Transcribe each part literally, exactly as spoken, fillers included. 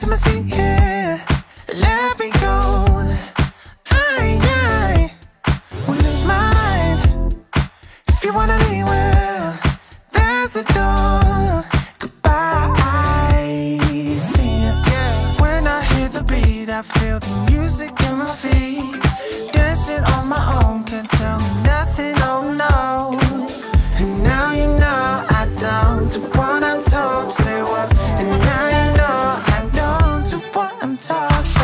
my seat here, let me go. I, I will lose my mind. If you wanna leave, well, there's the door. Goodbye. See ya. Yeah. When I hear the beat, I feel the music in my feet. Dancing on my own, can't tell me nothing, oh no. And now you know I don't do what I'm told. Say what? And now you know I don't do what I'm told. So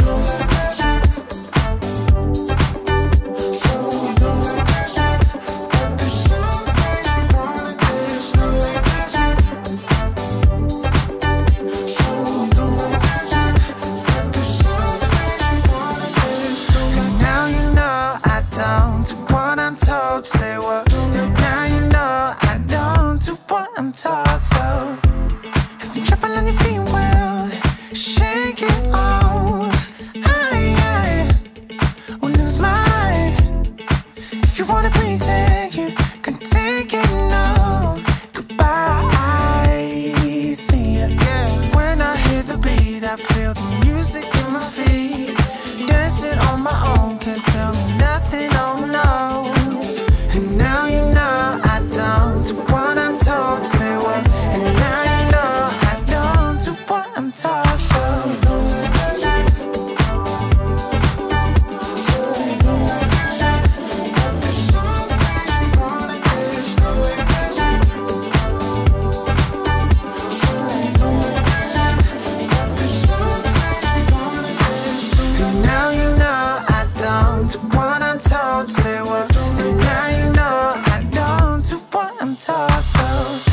say what? And now you know I don't do what I'm taught. So if you're tripping on your feet, well, shake it off. I, I will lose my mind. If you wanna pretend you can take it, no. Goodbye. See ya. Yeah. When I hear the beat, I feel the music in my feet. Dancing on my own, can't tell me nothing, oh no. And now you know I don't do what I'm told. Say what? And now you know I don't do what I'm told. So and now you know I don't do what I'm told. Say what? And now you know I don't do what I'm told. So